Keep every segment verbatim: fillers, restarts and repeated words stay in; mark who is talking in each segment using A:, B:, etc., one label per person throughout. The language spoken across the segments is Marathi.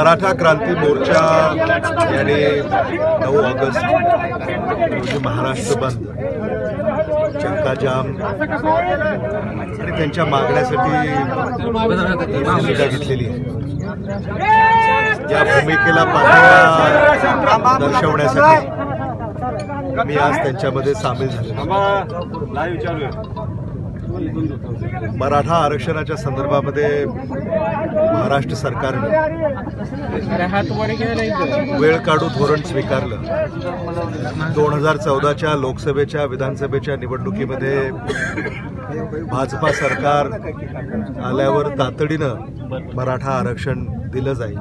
A: मराठा क्रांती मोर्चा याने नऊ ऑगस्ट रोजी महाराष्ट्र बंद, चक्का जाम आणि त्यांच्या मागण्यासाठी भूमिका घेतलेली आहे। या भूमिकेला पाठिंबा दर्शवण्यासाठी मी आज त्यांच्यामध्ये सामील झालो। मराठा आरक्षणाच्या संदर्भामध्ये महाराष्ट्र सरकारने वेळ काढू धोरण स्वीकारलं। दोन हजार चौदाच्या लोकसभेच्या विधानसभेच्या निवडणुकीमध्ये भाजपा सरकार आल्यावर तातडीनं मराठा आरक्षण दिलं जाईल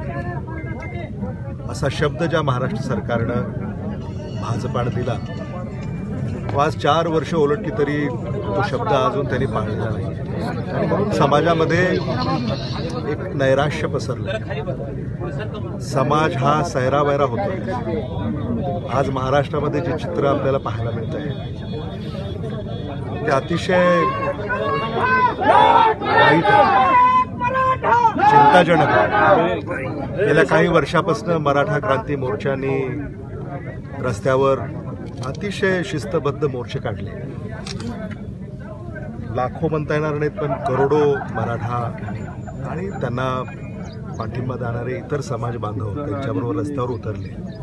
A: असा शब्द ज्या महाराष्ट्र सरकारनं भाजपाने दिला, आज चार वर्ष उलटली तरी तो शब्द अजून त्यांनी पाळलेला नाही आणि म्हणून समाजामध्ये एक नैराश्य पसरलं। समाज हा सैरावैरा होतो। आज महाराष्ट्रामध्ये जे चित्र आपल्याला पाहायला मिळत आहे ते अतिशय वाईट आहे, चिंताजनक आहे। गेल्या काही वर्षापासून मराठा क्रांती मोर्चाने रस्त्यावर अतिशय शिस्तबद्ध मोर्चे काढले। लाखो म्हणता येणार नाहीत पण करोडो मराठा आणि त्यांना पाठिंबा देणारे इतर समाज बांधव त्यांच्याबरोबर रस्त्यावर उतरले।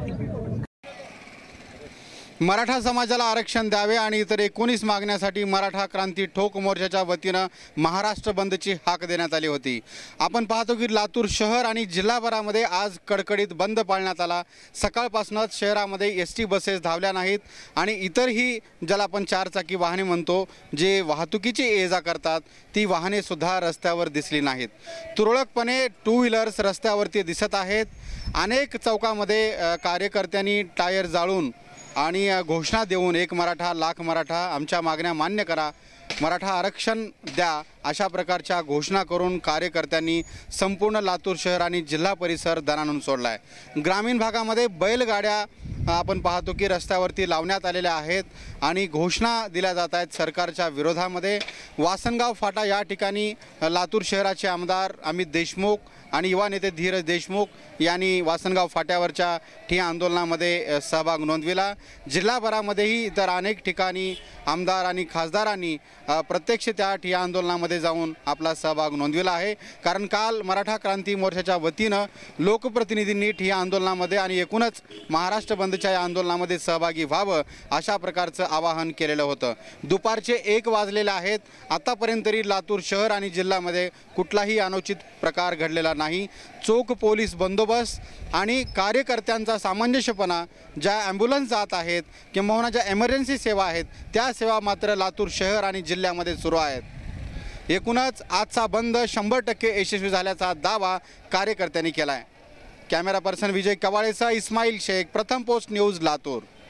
B: मराठा समाजाला आरक्षण द्यावे आणि इतर एकोणीस मागण्यासाठी मराठा क्रांती ठोक मोर्चाच्या वतीनं महाराष्ट्र बंदची हाक देण्यात आली होती। आपण पाहतो की लातूर शहर आणि जिल्हाभरामध्ये आज कडकडीत बंद पाळण्यात आला। सकाळपासूनच शहरामध्ये एस टी बसेस धावल्या नाहीत आणि इतरही ज्याला आपण चारचाकी वाहने म्हणतो जे वाहतुकीची ये जा करतात ती वाहने सुद्धा रस्त्यावर दिसली नाहीत। तुरळकपणे टू व्हीलर्स रस्त्यावरती दिसत आहेत। अनेक चौकामध्ये कार्यकर्त्यांनी टायर जाळून आणि घोषणा देऊन एक मराठा लाख मराठा, आमच्या मागण्या मान्य करा, मराठा आरक्षण द्या अशा प्रकारच्या घोषणा करून कार्यकर्त्यांनी संपूर्ण लातूर शहर आणि जिल्हा परिसर दणाणून सोडला आहे। ग्रामीण भागामध्ये बैलगाड्या आपण पाहतो की रस्त्यावरती लावण्यात आलेल्या आहेत आणि घोषणा दिल्या जात आहेत सरकारच्या विरोधामध्ये। वासनगाव फाटा या ठिकाणी लातूर शहराचे आमदार अमित देशमुख आणि युवा नेते धीरज देशमुख यांनी वासनगाव फाट्यावरच्या ठिय्या आंदोलनामध्ये सहभाग नोंदविला। जिल्हाभरामध्येही इतर अनेक ठिकाणी आमदार आणि खासदारांनी प्रत्यक्ष त्या ठिय्या आंदोलनामध्ये जाऊन आपला सहभाग नोंदविला आहे। कारण काल मराठा क्रांती मोर्चाच्या वतीनं लोकप्रतिनिधींनी ठिय्या आंदोलनामध्ये आणि एकूणच महाराष्ट्र बंदच्या या आंदोलनामध्ये सहभागी व्हावं अशा प्रकारचं आवाहन केलेलं होतं। दुपारचे एक वाजलेले आहेत। आतापर्यंत तरी लातूर शहर आणि जिल्ह्यामध्ये कुठलाही अनुचित प्रकार घडलेला नाही। चोख पोलीस बंदोबस्त आणि कार्यकर्त्यांचा सामंजस्यपणा, ज्या ॲम्ब्युलन्स जात आहेत किंवा ज्या एमर्जन्सी सेवा आहेत त्या सेवा मात्र लातूर शहर आणि जिल्ह्यामध्ये सुरू आहेत। एकूणच आजचा बंद शंभर टक्के यशस्वी झाल्याचा दावा कार्यकर्त्यांनी केला आहे। कॅमेरा पर्सन विजय कवाळेसह इस्माईल शेख, प्रथम पोस्ट न्यूज, लातूर।